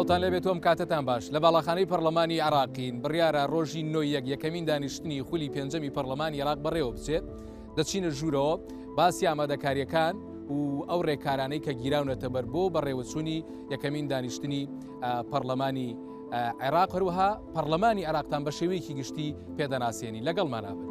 سڵاوتان لێبێت وەم کاتتان باش لە باڵاخانەی پەرلەمانی عراقین بڕیارە ڕۆژی 9 یەکەمین دانیشتنی خولی پێنجەمی پەرلەمانی عراق بەڕێوە بچێت دەچینە ژوورەوە باسی ئامادەکاریەکان و ئەو ڕێکارانەی کە گیراونەتە بەر بۆ بەڕێوەچوونی یەکەمین دانیشتنی پەرلەمانی عێراق هەروەها پەرلەمانی عراقتان بە شێوەیەکی گشتی پێدەناسێنی لەگەڵمان نابن.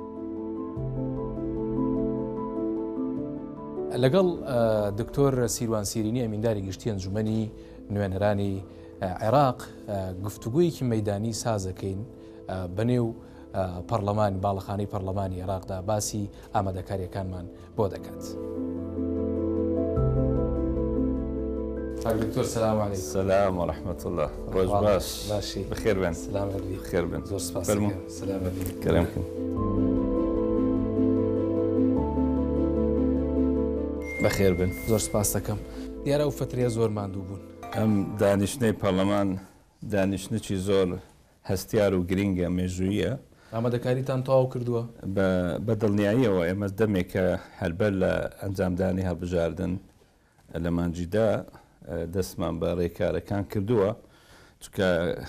لەگەڵ دکتۆر سیروان سیرینی ئەمینداری گشتی ئەنجومەنی نوێنەرانی عێراق گفتوگویەکی مەیدانی سازەکەین بەنێو پەرلەمانی باڵەخانەی پەرلەمانی عێراقدا باسی ئامادەکاریەکانمان بۆ دەکات. دکتۆر سلام علیکم. سلام ورحمة الله. ڕۆژ باش. باشی. بخێر بن. سلامت بی. بخێر بن. زۆر سپاس. سلامت بی. کەرەمکن. بەخێر بن. زۆر سپاس دەکەم. دیارە ئەو فترەیە زۆر ماندوو بوون. ئەم دانیشتنەی پەرلەمان دانیشتنێکی زۆر هەستیار و گرینگە مێژوویە. ئامادەکاریتان تەواو کردووە؟ بە دڵنیاییەوە ئێمە دەمێکە هەربەر لە ئەنجامدانی هەڵبژاردن لە مانجیدا دەستمان بە ڕێکارەکان کردووە چونکە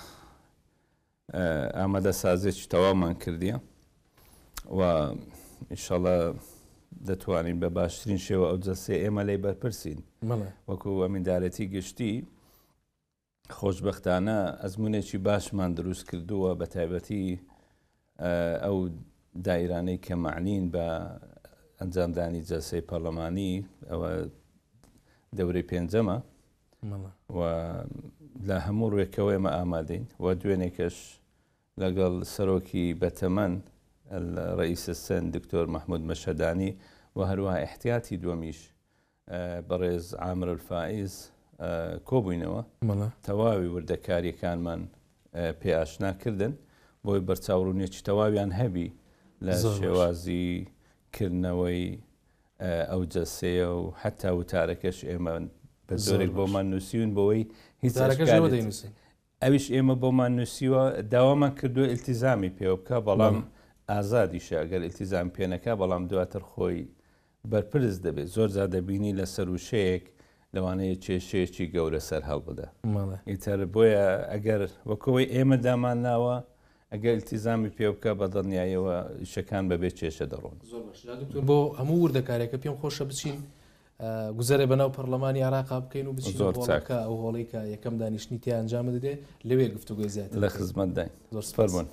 ئامادە سازێکی تەواومان کردیە و ئینشەڵڵا دەتوانین بە باشترین شێوە ئەو جەسێ ئێمە لێی بەرپرسین وەکو ئەمیندارەتی گشتی خۆشبەختانە ئەزمونێکی باشمان دروست کردووە بە تایبەتی ئەو دایرانەی کە معنین بە ئەنجامدانی جەلسەی پەرلەمانی ئەوە دەورەی پێنجەمە و لە هەموو ڕێکەوە ئێمە ئامادەین و دوێنێکەش لەگەڵ سەرۆکی بەتەمەن ڕئیس السن دکتۆر محمود مەشهدانی و هەروەها احتیاتی دووەمیش بەڕێز عامر الفائز کۆبووینەوە تەواوی وردەکاریەکانمان پێ ئاشناکردن بۆی بەرچاوڕوونیەکی تەواویان هەبی لە شێوازی کردنەوەی ئەو جەسەیە و حتا وتارەکەش ئێمە بە زۆرێک بۆمان نووسیون بۆەوەی هیچ ئەویش ئێمە بۆمان نووسیوە داوامان کردووە ئیلتیزامی پێوە بکە بەڵام ئازادیشە ئەگەر ئیلتیزام پێنەکە بەڵام دواتر خۆی بەرپرس دەبێت زۆر جا دەبینی لە سەروشەیەک لەوانەیە کێشەیەکی گەورە سەر هەڵبدە ئیتر بۆیە ئەگەر وەکەوەی ئێمە دامان ناوە ئەگەر ئیلتیزامی پێ بکە بە دڵنیاییەوە شەکان بەبێ کێشە دەڕۆن. بۆ هەموو وردەکارێکە پێم خۆشە بچین گوزەرێ بەناو پەرلەمانی عێراق بکەین و بچین زۆرکە ئەو هۆڵی کە یەکەم دانیشتنی تیا ئەنجام دەدێ لەوێ گفتوگوی زیاتر لە خزمەت داین. زۆر سپاسبوون.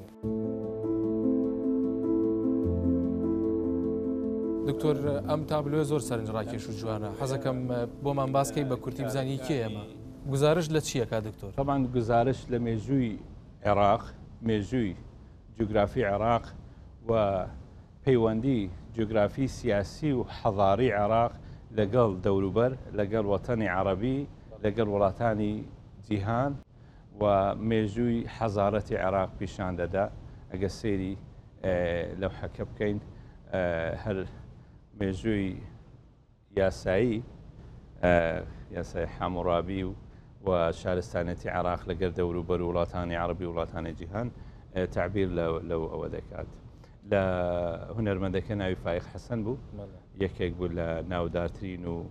دکتۆر ئەم تابلوێ زۆر سەرنجڕاکێش و جوانە حەزەکەم بۆمان باسکەی بە کورتی بزانی کێ ئێمە گزارش لە چیەکە دکتۆر؟ طبعاً گزارش لە مێژووی عێراق مێژووی جوگرافی عێراق و پەیوەندی جوگرافی سیاسی و حەضاری عێراق لەگەڵ دەوروبەر لەگەڵ وەتەنی عەرەبی لەگەڵ وڵاتانی جیهان و مێژووی حەزارەتی عێراق پیشان دەدا ئەگە سێری لەو حەکە بکەین هەر مێژووی یاسایی یاسای حاموڕابی و شارستانەتی عێراق لەگەر دەوروبەر و وڵاتانی عەرەبی وڵاتانی جیهان تعبیر لەو ئەوە دەکات. لە هونەرمەندەکە ناوی فایق حەسەن بوو یەکێک بوو لە ناودارترین و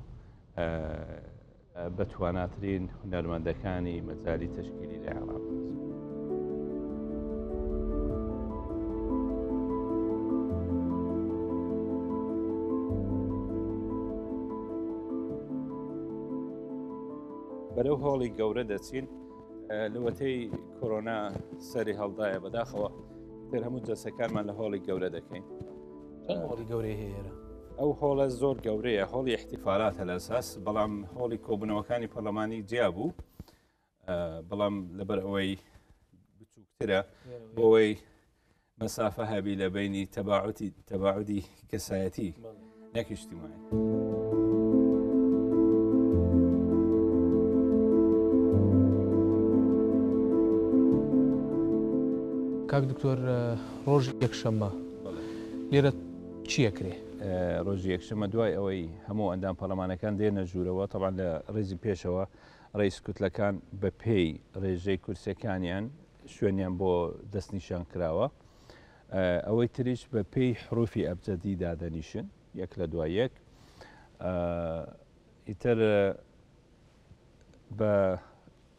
بەتواناترین هونەرمەندەکانی مەجای تەشکیلی لە عێراق. بەرەو هۆڵی گەورە دەچین لەوەتەی کۆرۆنا سەری هەڵدایە بەداخەوە تر هەموو جەسەکانمان لە هۆڵی گەورە دەکەین. هۆڵی گەورەی هەیە ئەو هۆڵە زۆر گەورەیە هۆڵی احتیفالاتە لە ئەساس بەڵام هۆڵی کۆبوونەوەکانی پەرلەمانی جیا بوو بەڵام لەبەر ئەوەی بچووکترە بۆەوەی مەسافە هەبی لە بینی تەباعودی کەسایەتی نەک اجتیماعی. کاک دکتۆر ڕۆژ یەکشەممە لێرە چیەکرێ؟ ڕۆژی یەکشەممە دوای ئەوەی هەموو ئەندام پەرلەمانەکان دێنە ژوورەوە تەبان لە ڕێزی پێشەوە ڕێیس کوتلەکان بە پێی ڕێژەی کورسەکانیان شوێنیان بۆ دەستنیشان کراوە ئەوەی تریش بە پێی حروفی ئەبجەدی دادەنیشن یەک لە دوای یەک ئیتر بە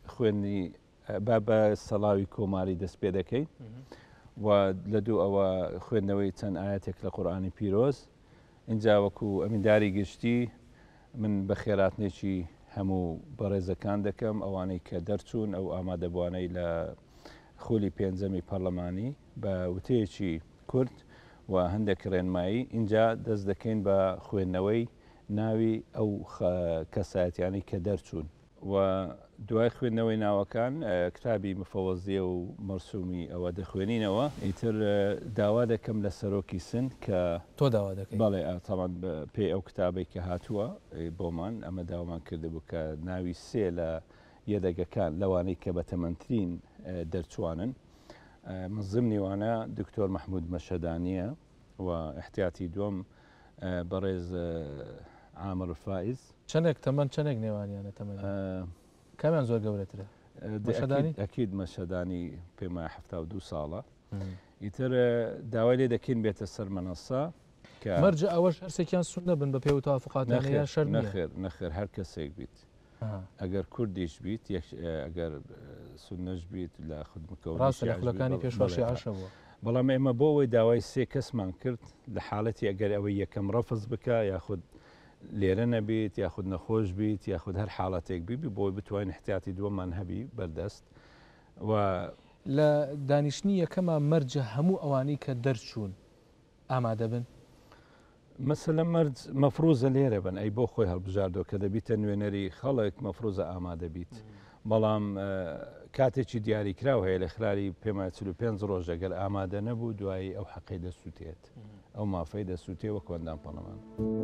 خوێنی با بە سەڵاوی کۆماری دەست پێ دەکەین و لە دوو ئەوە خوێندنەوەی چەند ئاەتێک لە قورئانی پیرۆز اینجا وەکو ئەمینداری گشتی من بە خێراتنێکی هەموو بەڕێزەکان دەکەم ئەوانەی کە دەرچوون ئەو ئامادەبوانەی لە خولی پێنجەمی پەرلەمانی بە وتەیەکی کورد و هەندێک ڕێنمایی اینجا دەست دەکەین بە خوێندنەوەی ناوی ئەو کەسایەتیانی کە دەرچوون و دوای خوێندنەوەی ناوەکان کتابی مفەوەزیە و مەرسومی ئەوە دەخوێنینەوە ئیتر داوا دەکەم لە سەرۆکی سن کە تۆ داوا دەکەی بەڵێ تاوان پێی ئەو کتابێک کە هاتووە بۆمان ئەمە داوامان کردبوو کە ناوی سێ لە یەدەگەکان لەوانەی کە بەتەمەندترین دەرچوانن من زمنیوانە دکتۆر مححمود مەشەدانیە و احتیاتی دووەم بەڕێز عامر فائز چەندێک تەمەند چەندێک نێوانیانە تەمەند کامیان زۆر گەورەترە ئەکید مەشەدانی پێم 72 ساڵە ئیتر داوای لێ دەکەین بێتە سەر مەنەسا کە مەرجە ئەوەش هەرسێکیان سونە بن بە پێ و تافقاتیان شەر نەخێر هەر کەسێک بیت ئەگەر کوردیش بیت ئەگەر سونەش بیت لە خودمکەوت ڕاستە لە خولەکانی پێشواشی عاشەوە بەڵام ئێمە بۆ ئەوەی داوای سێ کەسمان کرد لە حاڵەتی ئەگەر ئەوەی یەکەم ڕەفز بکە یاخود لێرە نەبیت یاخود نەخۆش بیت یاخود هەر حاڵەتێک بیبی بۆی بتوانین احتیاتی دووەمان هەبی بەردەست و لە دانیشتنی یەکەمە مەرجە هەموو ئەوانەی کە دەرچوون ئامادە بن مەسەلە مەرج مەفروزە لێرە بن ئەی بۆ خۆی هەڵبژاردەوە کە دەبیتە نوێنەری خەڵک مەفروزە ئامادە بیت بەڵام کاتێکی دیاریکراو هەیە لە خراری پێما 45 ڕۆژ ئەگەر ئامادە نەبوو دوایی ئەو حەقی دەسووتێت ئەو مافەی دەسووتێ وە کۆندان پەڵەمان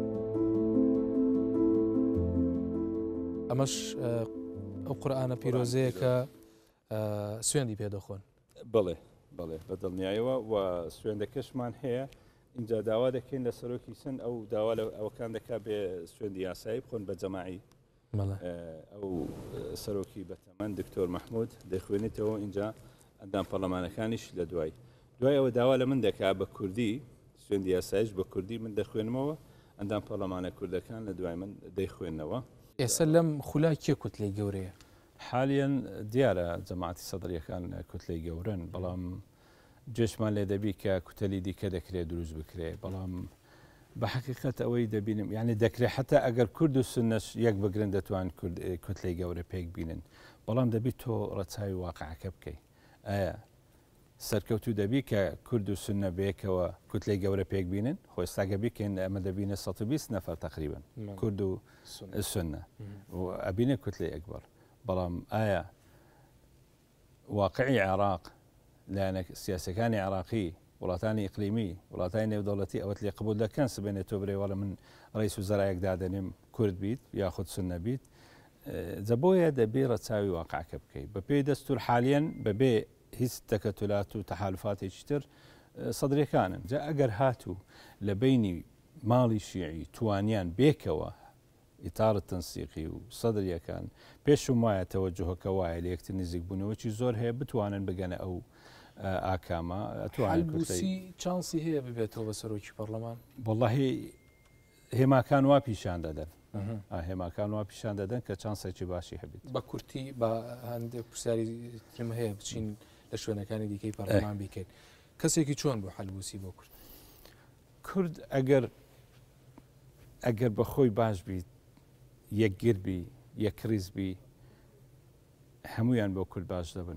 ئەمەش ئەو قورئانە پیرۆزەیە کە سوێندی پێدەخۆن بڵێ بڵێ بە دڵنیایەوە و سوێندەکەشمان هەیە اینجا داوا دەکەین لە سەرۆکی سن ئەو داوا لە ئەوەکان دەکا بێ سوێندی یاسایی بخۆن بە جەماعی ئەو سەرۆکی بەتەمەند دکتۆر مححمود دەخوێنێتەوە اینجا ئەندام پەرلەمانەکانیش لە دوای ئەوە داوا لە من دەکا بە کوردی سوێندی یاسایش بە کوردی من دەخوێنمەوە ئەندام پەرلەمانە کوردەکان لە دوای من دەیخوێنەوە ئێستا لەم خولا کێ کوتلەی گەورەیە حالیان دیارە جەماعەتی سەدرریەکان کوتلەی گەورن بەڵام جێشمان لێ دەبی کە کوتەلی دیکە دەکرێت دروست بکرێ بەڵام بە حقیقەت ئەوەی دەبینم یعنی دەکرێت حتا ئەگەر کورد و سنەش یەک بگرن دەتوان کوتلەی گەورە پێک بینن بەڵام دەبی تۆ ڕەچاوی واقعەکە بکەی ئایا سەرکەوتو دەبی کە کورد و سنە بەیەکەوە کوتلەی گەورە پێک بینن خۆی ئێستاگە بیکەین ئەمە دەبینە 120 نەفەر تقریبن کورد و سنە و ئەبینە کوتلەی ئەکبەر بەڵام ئایا واقعی عێراق لایەنە سیاسەکانی عێراقی وڵاتانی ئیقلیمی وڵاتانی نێودەوڵەتی ئەوەت لێ قبول دەکەن سبێنێت تۆ برێوەڵە من ڕئیس وزەرایەک دادەنێم کورد بیت یاخود سنە بیت جەبۆیە دەبێ ڕەچاوی واقعەکە بکەیت بە پێی دەستور حالیان بەبێ هیچ تەکەتولات و تەحالفاتێکی تر سەدرەکانن جا ئەگەر هاتوو لە بینی ماڵی شیعی توانیان بێکەوە ئیتارە تەنسیقی و سەدرریەکان پێشم وایە تەوەجوهەکە وایە لە یەکتر نزیک بوونەوەی زۆر هەیە بتوانن بگەنە ئەو ئاکامە ئەتوانسی چانسی هەیە ببێتەوە بە سەرۆکی پەرلەمان وەڵڵاهی هێماکان وا پیشان دەدەن هێماکان وا پیشان دەدەن کە چانسێکی باشی هەبێت بە کورتی بە هەندێک پرسیاری ترم هەیە بچین لە شوێنەکانی دیکەی پەرلەمان بیکەین کەسێکی چۆن بۆ حەلبوسی بۆ کورد ئەگەر بە خۆی باش بیت یەکگربی یەکریزبی هەمویان بۆ کورد باش دەبن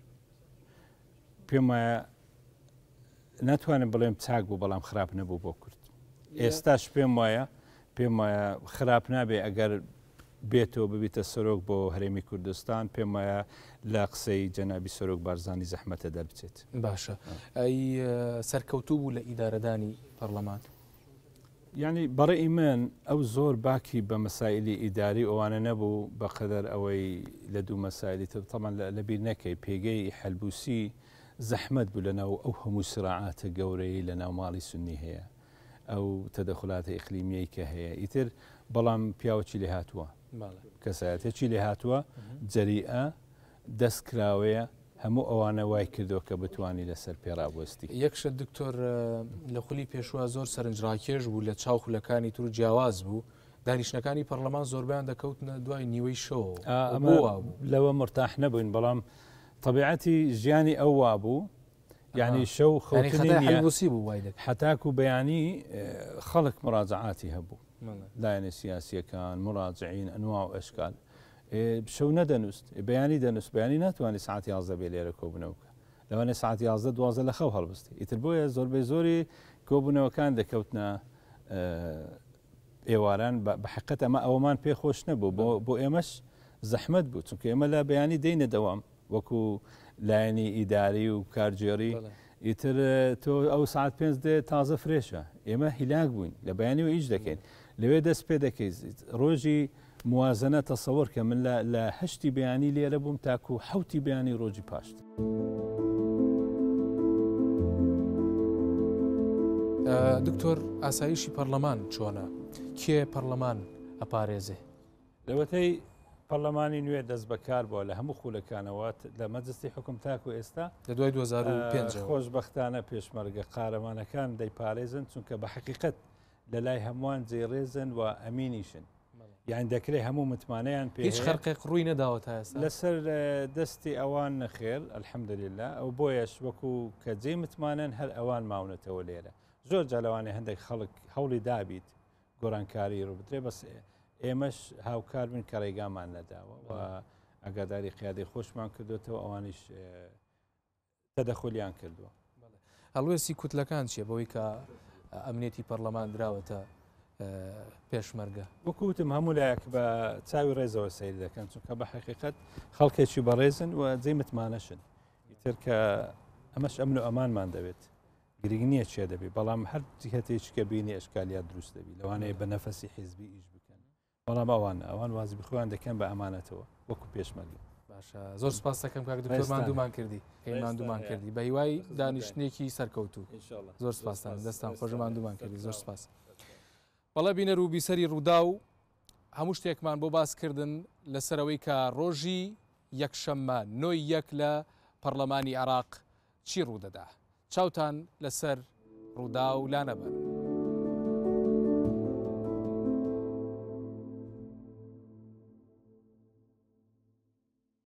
پێم وایە ناتوانم بڵێم چاک بوو بەڵام خراپ نەبوو بۆ کورد ئێستاش پێم وایە خراپ نابێ ئەگەر بێتەوە ببیتە سەرۆک بۆ هەرێمی کوردستان پێم وایە لە قسەی جەنابی سەرۆک بارزانی زەحمەتە دەربچێت باشە ئەی سەرکەوتوو بوو لە ئیدارەدانی پەرلەمان یعنی بەڕێی من ئەو زۆر باکی بە مەسائلی ئیداری ئەوانە نەبوو بەقەدەر ئەوەی لە دوو مەسائلی تر تەمان لەبیر نەکەی پێگەی حەلبوسی زەحمەت بوو لەناو ئەو هەموو سراعاتە گەورەی لە ناو ماڵی سنی هەیە ئەو تەدەخلاتە ئیقلیمیەی کە هەیە ئیتر بەڵام پیاوەکی لێ هاتووە کەسایەتێکی لێ هاتووە جەریئە دەستکراوەیە هەموو ئەوانە وای کردو کە بتوانانی لەسەر پێڕابوەستی یەکشە دکتۆر لە خولی پێشوە زۆر سەرنجڕاکێش بوو لە چاو خولەکانی تر و جیاواز بوو دانیشتەکانی پەرلەمان زۆربیان دەکەوتنە دوای نیوەی شەو لەوە مرتاح نەبووین بەڵام طبیعەتی ژیانی ئەو وابوو یعنی شەو خەوتنی بوو وای حتاکو بەیانی خەڵک مراجعاتی هەبوو لایەنە سیاسیەکان مراجعین ئەنواع و ئەشکال شەو نەدەنووست بەیانی دەنووست بەیانی ناتوانانی ساعت 11 بێ لێرە کۆبنەوەکە لەوانێ ساعت 11 12 لە خەو هەڵبستی ئیتر بۆیە زۆربەی زۆری کۆبوونەوەکان دەکەوتنە ئێواران بە حقیقەت ئەمە ئەوەمان پێخۆش نەبوو بۆ ئێمەش زەحمەت بوو چونکە ئێمە لە بەیانی دەینە دەوام وەکو لایەنی ئیداری و کارگێڕی ئیتر تۆ ئەو ساعت 5 دێ تازە فرێشە ئێمە هیلاک بووین لە بەیانیەوە هیچ دەکەین لەوێ دەست پێ دەکەیت ڕۆژی موازنە تەسەوەر کە من لە هەشتی بەیانی لێرە بووم تاکو حوتی بەیانی ڕۆژی پاشت. دکتۆر ئاسایشی پەرلەمان چۆنە؟ کێ پەرلەمان ئەپارێزێ؟ لەوەتەی پەرلەمانی نوێ دەست بەکار بووە لە هەموو خولەکانەوە لە مەجلیسی حکوم تاکو ئێستا لە دوای 2005 خۆشبەختانە پێشمەرگە قارەمانەکان دەیپارێزن چونکە بە حقیقەت لە لای هەمووان جێڕێزن و ئەمینیشن یان دەکرێت هەموو متمانەیان پێ هیچ خەرقێک ڕووی نەداوە تا ئێستا لەسەر دەستی ئەوان نەخێر ئەلحەمدوللیلا ئەو بۆیەش وەکو کە جێ متمانەن هەر ئەوان ماونەتەوە لێرە زۆر جالەوانێ هەندێک خەڵک هەوڵی دابیت گۆڕانکاری ڕوو بدرێ بەس ئێمەش هاوکار بن کە ڕێگامان نەداوە و ئاگاداری قیادەی خۆشمان کردوێتەوە ئەوانیش تەدەخۆلیان کردووە. هەڵوێستی کوتلەکان چییە بەوەی کە ئەمنێتی پەرلەمان دراوەتە پێشمەرگە؟ وەکوتم هەموو لایەک بە چاوی ڕێزەوە سەیر دەکەن چونکە بە حقیقەت خەڵکێکی بەڕێزن و جێ متمانەشن ئیتر کە ئەمەش ئەمن و ئەمانمان دەوێت گرنگ نییە چێ دەبێت بەڵام هەر جهەتێکی کە بینی ئەشکالیات دروست دەبی لەوانەیە بە نەفەسی حیزبی ئیش بکەن بەڵام ئەوان وازی بخۆیان دەکەن بە ئەمانەتەوە وەکو پێشمەرگە. باشە زۆر سپاس دەکەم کاک دکتۆر ماندوومان کردی ماندوومان کردی بە هیوای دانیشتنێکی سەرکەوتوو زۆر سپاسان دەستان خۆش ماندوومان کردی زۆر سپاس. بەڵێ بینەر و بیسەری ڕوودا و هەموو شتێکمان بۆ باسکردن لەسەرەوەی کە ڕۆژی یەکشەممە 9 لە پەرلەمانی عێراق چی ڕوودەدا چاوتان لەسەر ڕوودا و لا نەبن.